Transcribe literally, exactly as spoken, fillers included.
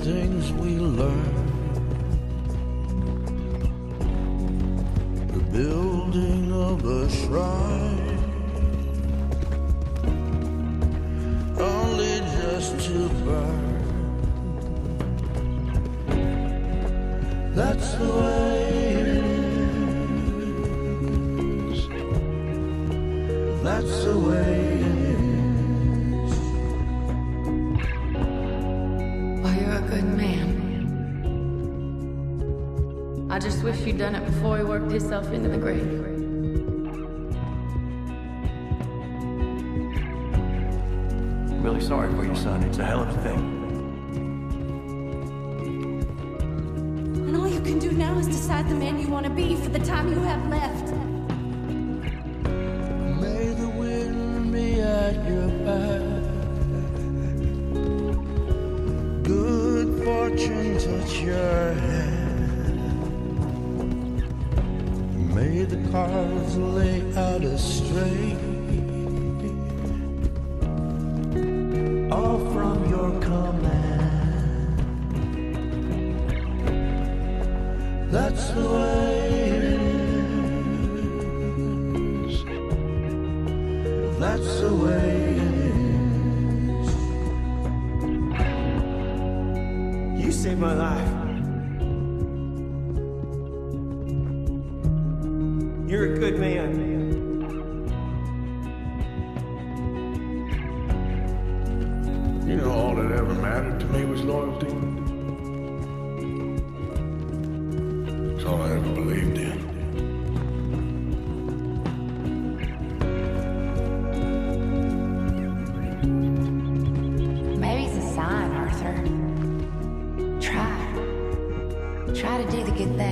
things we learn. The building of a shrine, only just to burn. That's the way it is. That's the way it is. Well, you're a good man. I just wish you'd done it before he worked himself into the grave. I'm really sorry for your son. It's a hell of a thing. And all you can do now is decide the man you want to be for the time you have left. May the wind be at your back. Good fortune touch your hand. May the cards lay out a straight, all from your command. That's the way it is. That's the way it is. You saved my life. You're a good man. You know, all that ever mattered to me was loyalty. It's all I ever believed in. Maybe it's a sign, Arthur. Try. Try to do the good thing.